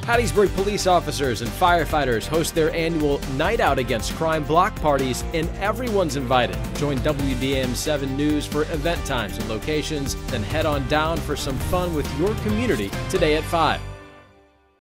Hattiesburg police officers and firefighters host their annual Night Out Against Crime block parties, and everyone's invited. Join WDAM 7 News for event times and locations, then head on down for some fun with your community today at 5.